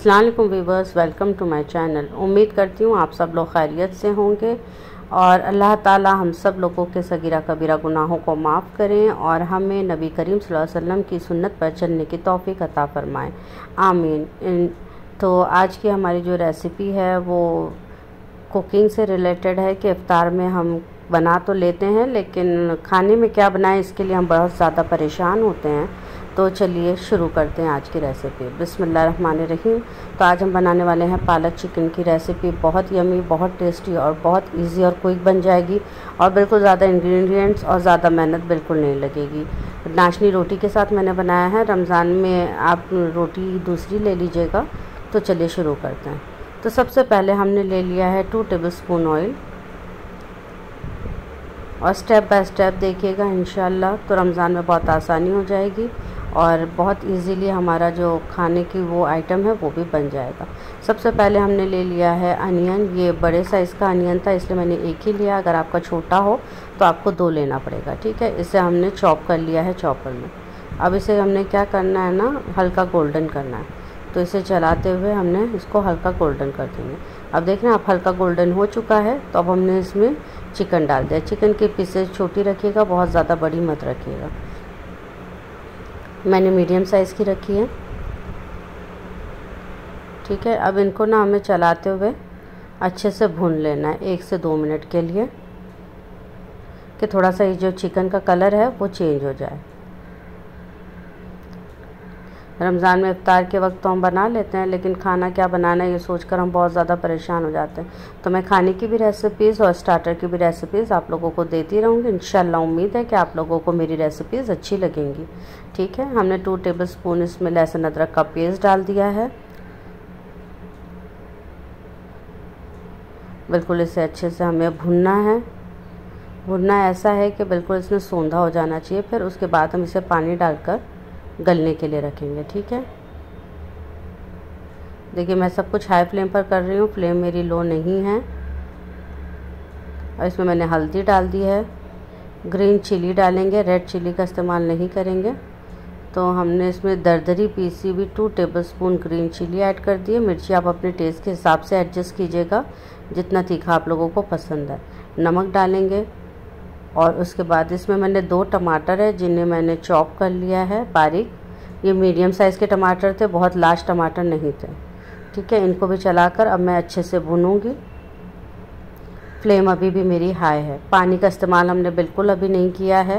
अस्सलाम वालेकुम viewers, welcome to my channel. उम्मीद करती हूँ आप सब लोग खैरियत से होंगे और अल्लाह ताला हम सब लोगों के सगीरा कबीरा गुनाहों को माफ़ करें और हमें नबी करीम सल्लल्लाहु अलैहि वसल्लम की सुन्नत पर चलने की तौफीक अता फ़रमाएं, आमीन। तो आज की हमारी जो रेसिपी है वो कुकिंग से रिलेटेड है कि इफ्तार में हम बना तो लेते हैं लेकिन खाने में क्या बनाएं इसके लिए हम बहुत ज़्यादा परेशान होते हैं। तो चलिए शुरू करते हैं आज की रेसिपी। बिस्मिल्लाहिर्रहमानिर्रहीम। तो आज हम बनाने वाले हैं पालक चिकन की रेसिपी। बहुत यमी, बहुत टेस्टी और बहुत इजी और क्विक बन जाएगी और बिल्कुल ज़्यादा इंग्रेडिएंट्स और ज़्यादा मेहनत बिल्कुल नहीं लगेगी। नाशनी रोटी के साथ मैंने बनाया है। रमज़ान में आप रोटी दूसरी ले लीजिएगा। तो चलिए शुरू करते हैं। तो सबसे पहले हमने ले लिया है 2 टेबलस्पून ऑयल और स्टेप बाय स्टेप देखिएगा इंशाल्लाह। तो रमज़ान में बहुत आसानी हो जाएगी और बहुत इजीली हमारा जो खाने की वो आइटम है वो भी बन जाएगा। सबसे पहले हमने ले लिया है अनियन। ये बड़े साइज़ का अनियन था इसलिए मैंने एक ही लिया। अगर आपका छोटा हो तो आपको 2 लेना पड़ेगा, ठीक है। इसे हमने चॉप कर लिया है चॉपर में। अब इसे हमने क्या करना है ना, हल्का गोल्डन करना है। तो इसे चलाते हुए हमने इसको हल्का गोल्डन कर देंगे। अब देखना आप हल्का गोल्डन हो चुका है। तो अब हमने इसमें चिकन डाल दिया। चिकन के पीसेस छोटी रखिएगा, बहुत ज़्यादा बड़ी मत रखिएगा। मैंने मीडियम साइज़ की रखी है, ठीक है। अब इनको ना हमें चलाते हुए अच्छे से भून लेना है 1 से 2 मिनट के लिए कि थोड़ा सा ये जो चिकन का कलर है वो चेंज हो जाए। रमज़ान में इफ्तार के वक्त तो हम बना लेते हैं लेकिन खाना क्या बनाना है ये सोचकर हम बहुत ज़्यादा परेशान हो जाते हैं। तो मैं खाने की भी रेसिपीज़ और स्टार्टर की भी रेसिपीज़ आप लोगों को देती रहूँगी। इंशाल्लाह उम्मीद है कि आप लोगों को मेरी रेसिपीज़ अच्छी लगेंगी, ठीक है। हमने 2 टेबलस्पून इसमें लहसुन अदरक का पेस्ट डाल दिया है। बिल्कुल इसे अच्छे से हमें भुनना है। भुनना ऐसा है कि बिल्कुल इसमें सोंधा हो जाना चाहिए। फिर उसके बाद हम इसे पानी डालकर गलने के लिए रखेंगे, ठीक है। देखिए मैं सब कुछ हाई फ्लेम पर कर रही हूँ, फ्लेम मेरी लो नहीं है। और इसमें मैंने हल्दी डाल दी है। ग्रीन चिली डालेंगे, रेड चिली का इस्तेमाल नहीं करेंगे। तो हमने इसमें दरदरी पीसी हुई 2 टेबलस्पून ग्रीन चिली ऐड कर दी है। मिर्ची आप अपने टेस्ट के हिसाब से एडजस्ट कीजिएगा, जितना तीखा आप लोगों को पसंद है। नमक डालेंगे और उसके बाद इसमें मैंने 2 टमाटर है जिन्हें मैंने चॉप कर लिया है बारीक। ये मीडियम साइज़ के टमाटर थे, बहुत लार्ज टमाटर नहीं थे, ठीक है। इनको भी चलाकर अब मैं अच्छे से भूनूंगी। फ्लेम अभी भी मेरी हाई है। पानी का इस्तेमाल हमने बिल्कुल अभी नहीं किया है।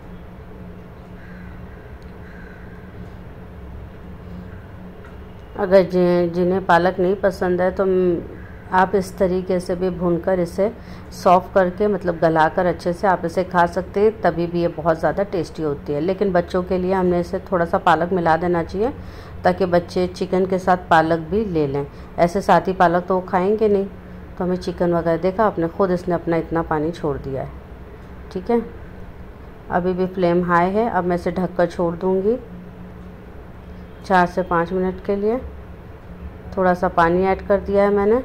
अगर जिन्हें पालक नहीं पसंद है तो आप इस तरीके से भी भूनकर इसे सॉफ्ट करके मतलब गलाकर अच्छे से आप इसे खा सकते हैं, तभी भी ये बहुत ज़्यादा टेस्टी होती है। लेकिन बच्चों के लिए हमने इसे थोड़ा सा पालक मिला देना चाहिए ताकि बच्चे चिकन के साथ पालक भी ले लें। ऐसे साथ ही पालक तो वो खाएंगे नहीं। तो हमें चिकन वगैरह देखा आपने खुद इसने अपना इतना पानी छोड़ दिया है, ठीक है। अभी भी फ्लेम हाई है। अब मैं इसे ढककर छोड़ दूँगी 4 से 5 मिनट के लिए। थोड़ा सा पानी ऐड कर दिया है मैंने।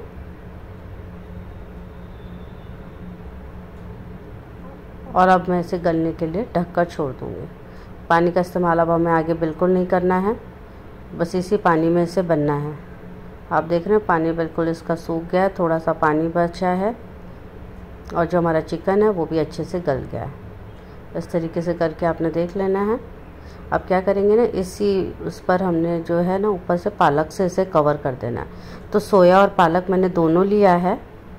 और अब मैं इसे गलने के लिए ढककर छोड़ दूँगी। पानी का इस्तेमाल अब हमें आगे बिल्कुल नहीं करना है, बस इसी पानी में इसे बनना है। आप देख रहे हैं पानी बिल्कुल इसका सूख गया है, थोड़ा सा पानी बचा है और जो हमारा चिकन है वो भी अच्छे से गल गया है। इस तरीके से करके आपने देख लेना है। अब क्या करेंगे ना, उस पर हमने जो है ना ऊपर से पालक से इसे कवर कर देना है। तो सोया और पालक मैंने दोनों लिया है,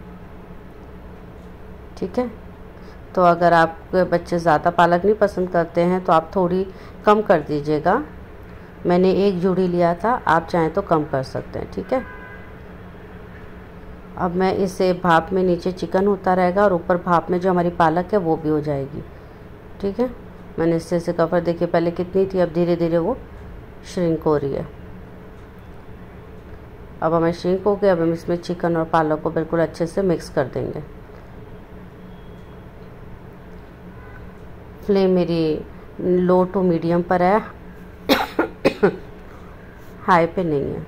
ठीक है। तो अगर आपके बच्चे ज़्यादा पालक नहीं पसंद करते हैं तो आप थोड़ी कम कर दीजिएगा। मैंने 1 जोड़ी लिया था, आप चाहें तो कम कर सकते हैं, ठीक है। अब मैं इसे भाप में नीचे चिकन होता रहेगा और ऊपर भाप में जो हमारी पालक है वो भी हो जाएगी, ठीक है। मैंने इससे कवर देखिए पहले कितनी थी, अब धीरे धीरे वो श्रिंक हो रही है। अब हमें श्रिंक हो गया। अब हम इसमें चिकन और पालक को बिल्कुल अच्छे से मिक्स कर देंगे। फ्लेम मेरी लो टू मीडियम पर है, हाई पे नहीं है।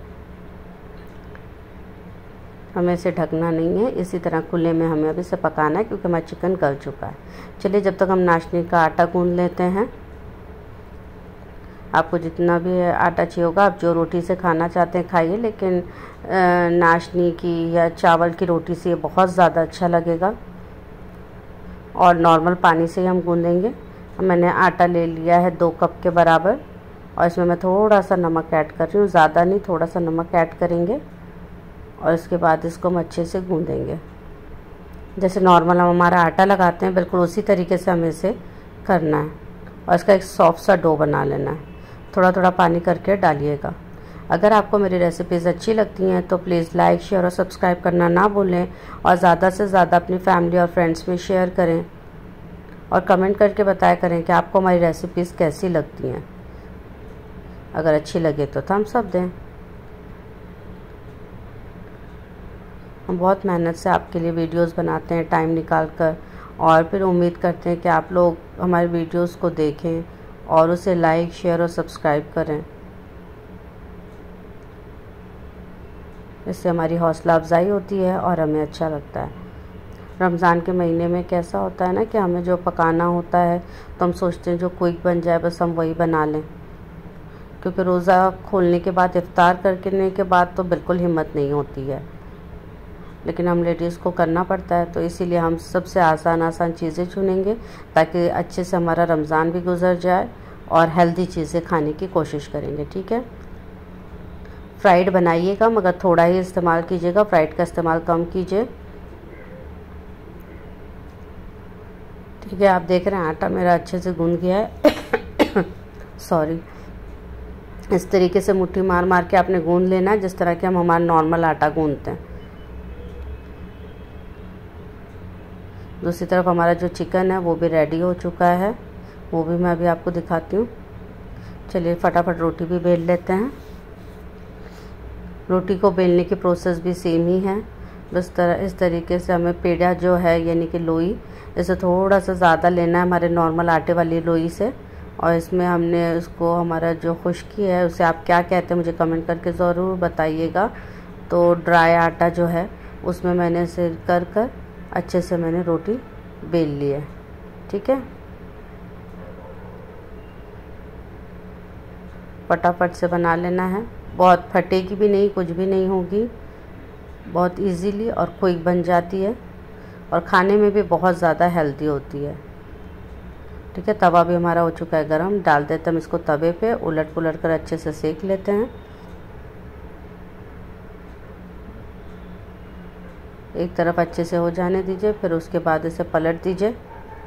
हमें इसे ढकना नहीं है, इसी तरह खुले में हमें अभी इसे पकाना है क्योंकि हमारा चिकन गल चुका है। चलिए जब तक हम नाशनी का आटा गूंद लेते हैं। आपको जितना भी आटा चाहिए होगा, आप जो रोटी से खाना चाहते हैं खाइए, लेकिन नाशनी की या चावल की रोटी से ये बहुत ज़्यादा अच्छा लगेगा। और नॉर्मल पानी से ही हम गूँधेंगे। मैंने आटा ले लिया है 2 कप के बराबर, और इसमें मैं थोड़ा सा नमक ऐड कर रही हूँ, ज़्यादा नहीं, थोड़ा सा नमक ऐड करेंगे। और इसके बाद इसको हम अच्छे से गूँधेंगे। जैसे नॉर्मल हम हमारा आटा लगाते हैं, बिल्कुल उसी तरीके से हमें इसे करना है। और इसका एक सॉफ्ट सा डो बना लेना है। थोड़ा थोड़ा पानी करके डालिएगा। अगर आपको मेरी रेसिपीज़ अच्छी लगती हैं तो प्लीज़ लाइक, शेयर और सब्सक्राइब करना ना भूलें, और ज़्यादा से ज़्यादा अपनी फैमिली और फ्रेंड्स में शेयर करें, और कमेंट करके बताया करें कि आपको हमारी रेसिपीज़ कैसी लगती हैं। अगर अच्छी लगे तो थम्स अप दें। हम बहुत मेहनत से आपके लिए वीडियोस बनाते हैं टाइम निकाल कर, और फिर उम्मीद करते हैं कि आप लोग हमारे वीडियोस को देखें और उसे लाइक, शेयर और सब्सक्राइब करें। इससे हमारी हौसला अफजाई होती है और हमें अच्छा लगता है। रमज़ान के महीने में कैसा होता है ना कि हमें जो पकाना होता है तो हम सोचते हैं जो क्विक बन जाए बस हम वही बना लें, क्योंकि रोज़ा खोलने के बाद, इफ्तार करने के बाद तो बिल्कुल हिम्मत नहीं होती है, लेकिन हम लेडीज़ को करना पड़ता है। तो इसीलिए हम सबसे आसान चीज़ें चुनेंगे ताकि अच्छे से हमारा रमज़ान भी गुजर जाए, और हेल्दी चीज़ें खाने की कोशिश करेंगे। ठीक है, फ्राइड बनाइएगा मगर थोड़ा ही इस्तेमाल कीजिएगा, फ्राइड का इस्तेमाल कम कीजिए। ठीक है, आप देख रहे हैं आटा मेरा अच्छे से गूंद गया है। सॉरी। इस तरीके से मुट्ठी मार मार के आपने गूंद लेना है, जिस तरह के हम हमारा नॉर्मल आटा गूंदते हैं। दूसरी तरफ हमारा जो चिकन है वो भी रेडी हो चुका है, वो भी मैं अभी आपको दिखाती हूँ। चलिए फटाफट रोटी भी बेल लेते हैं। रोटी को बेलने की प्रोसेस भी सेम ही है। बस इस तरीके से हमें पेड़ा जो है यानी कि लोई, इसे थोड़ा सा ज़्यादा लेना है हमारे नॉर्मल आटे वाली लोई से, और इसमें हमने उसको, हमारा जो खुश्की है उसे आप क्या कहते हैं मुझे कमेंट करके ज़रूर बताइएगा। तो ड्राई आटा जो है उसमें मैंने इसे कर अच्छे से मैंने रोटी बेल ली है। ठीक है, फटाफट से बना लेना है, बहुत फटेगी भी नहीं, कुछ भी नहीं होगी, बहुत इजीली और क्विक बन जाती है, और खाने में भी बहुत ज़्यादा हेल्दी होती है। ठीक है, तवा भी हमारा हो चुका है गरम, डाल देते हम इसको तवे पे, उलट पुलट कर अच्छे से सेक लेते हैं। एक तरफ अच्छे से हो जाने दीजिए, फिर उसके बाद इसे पलट दीजिए।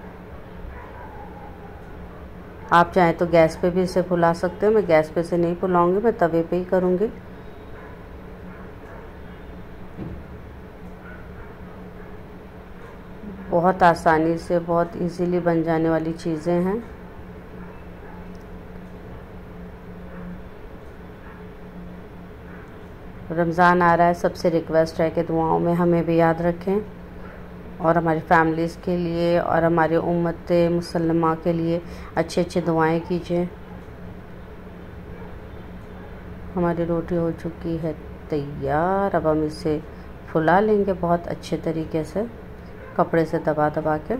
आप चाहें तो गैस पे भी इसे फुला सकते हैं, मैं गैस पे से नहीं फुलाऊंगी, मैं तवे पे ही करूँगी। बहुत आसानी से, बहुत इजीली बन जाने वाली चीज़ें हैं। रमज़ान आ रहा है, सबसे रिक्वेस्ट है कि दुआओं में हमें भी याद रखें, और हमारी फैमिलीज़ के लिए और हमारी उम्मत मुसलमा के लिए अच्छी अच्छी दुआएं कीजिए। हमारी रोटी हो चुकी है तैयार। अब हम इसे फुला लेंगे बहुत अच्छे तरीके से, कपड़े से दबा दबा के।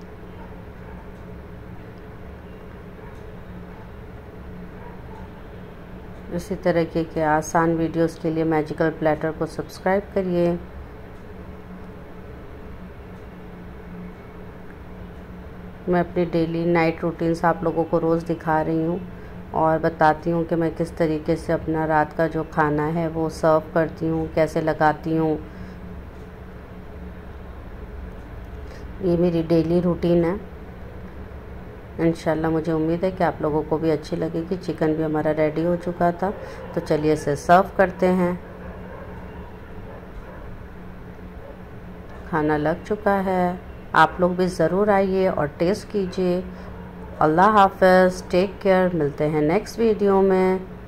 इसी तरीके के आसान वीडियोस के लिए मैजिकल प्लेटर को सब्सक्राइब करिए। मैं अपनी डेली नाइट रूटीन्स आप लोगों को रोज़ दिखा रही हूँ, और बताती हूँ कि मैं किस तरीके से अपना रात का जो खाना है वो सर्व करती हूँ, कैसे लगाती हूँ। ये मेरी डेली रूटीन है। इंशाल्लाह मुझे उम्मीद है कि आप लोगों को भी अच्छी लगेगी। चिकन भी हमारा रेडी हो चुका था, तो चलिए इसे सर्व करते हैं। खाना लग चुका है, आप लोग भी ज़रूर आइए और टेस्ट कीजिए। अल्लाह हाफ़िज़, टेक केयर, मिलते हैं नेक्स्ट वीडियो में।